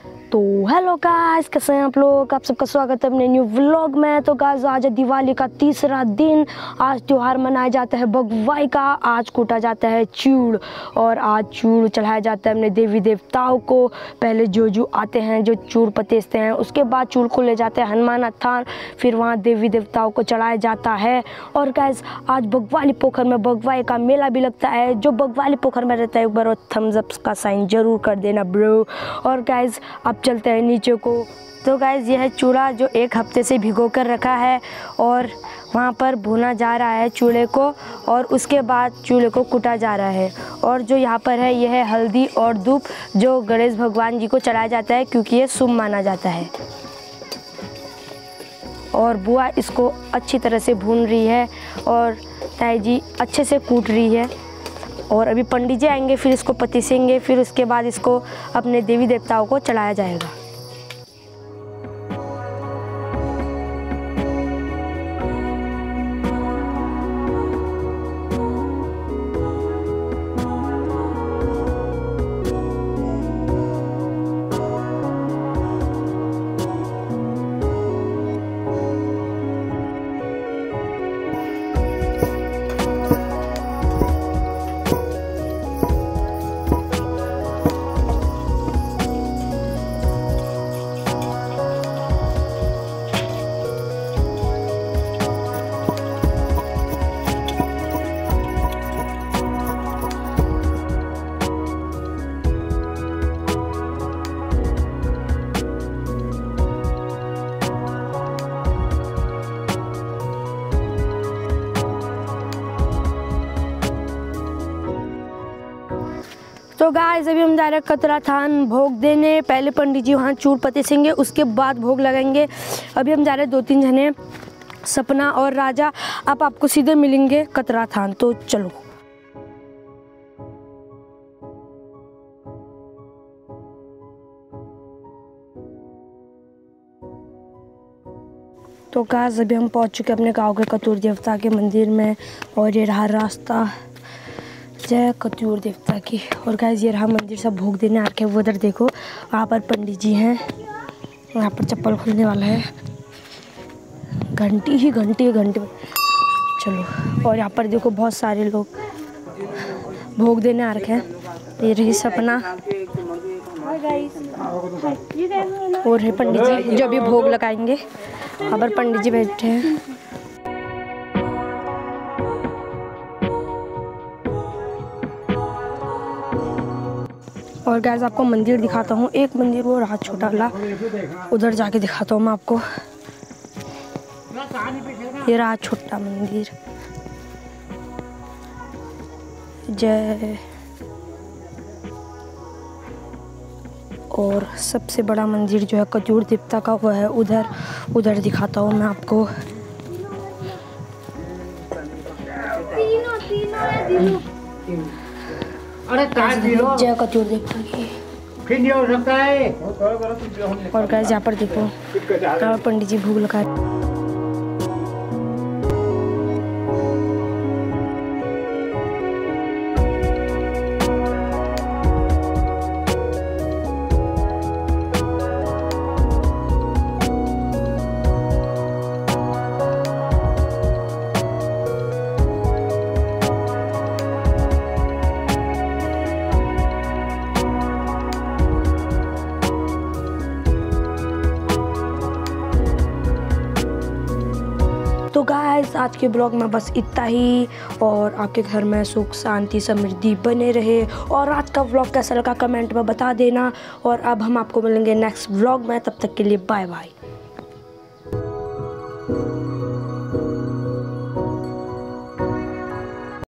तो hello guys, कैसे हैं आप लोग। आप सबका स्वागत है अपने न्यू व्लॉग में। तो गाइस आज है दिवाली का तीसरा दिन। आज त्यौहार मनाया जाता है भगवाई का। आज कूटा जाता है चूड़ और आज चूड़ चढ़ाया जाता है अपने देवी देवताओं को। पहले जोजू आते हैं जो चूड़ पतेसते हैं, उसके बाद चूड़ को ले जाते हैं हनुमान स्थान, फिर वहाँ देवी देवताओं को चढ़ाया जाता है। और गाइस आज बगवाली पोखर में भगवाई का मेला भी लगता है। जो बगवाली पोखर में रहता है एक बार वो थम्स अप का साइन जरूर कर देना ब्रो। और गाइस अब चलते हैं नीचे को। तो गाइस यह है चूड़ा जो एक हफ्ते से भिगो कर रखा है और वहाँ पर भुना जा रहा है चूड़े को, और उसके बाद चूड़े को कूटा जा रहा है। और जो यहाँ पर है यह है हल्दी और धूप जो गणेश भगवान जी को चढ़ाया जाता है क्योंकि ये शुभ माना जाता है। और बुआ इसको अच्छी तरह से भून रही है और ताई जी अच्छे से कूट रही है। और अभी पंडित जी आएंगे, फिर इसको पतीसेंगे, फिर उसके बाद इसको अपने देवी देवताओं को चढ़ाया जाएगा। तो गाइस अभी हम जा रहे हैं कतरा थान भोग देने। पहले पंडित जी वहाँ चूड़ पतीसेंगे, उसके बाद भोग लगाएंगे। अभी हम जा रहे हैं 2-3 जने, सपना और राजा। अब आपको सीधे मिलेंगे कतरा थान, तो चलो। तो गाइस अभी हम पहुँच चुके अपने गाँव के कतूर देवता के मंदिर में, और ये रहा रास्ता जय कतूर देवता की। और गाइस ये रहा मंदिर, सब भोग देने आ रखे। वो उधर देखो, वहाँ पर पंडित जी हैं, यहाँ पर चप्पल खुलने वाला है। घंटी चलो। और यहाँ पर देखो बहुत सारे लोग भोग देने आ रखे हैं। ये रही सपना और है पंडित जी जो अभी भोग लगाएंगे। यहाँ पर पंडित जी बैठे हैं। और गाइस आपको मंदिर दिखाता हूँ। एक मंदिर वो रहा छोटा वाला, उधर जाके दिखाता हूँ मैं आपको। ये रहा छोटा मंदिर। जय। और सबसे बड़ा मंदिर जो है कतूर देवता का वो है उधर दिखाता हूँ मैं आपको। जय कतूर देवता की। और गाइस यहाँ पर देखो पंडित जी भोग लगा। तो गाइस आज के ब्लॉग में बस इतना ही, और आपके घर में सुख शांति समृद्धि बने रहे। और आज का ब्लॉग कैसा लगा कमेंट में बता देना। और अब हम आपको मिलेंगे नेक्स्ट ब्लॉग में, तब तक के लिए बाय बाय।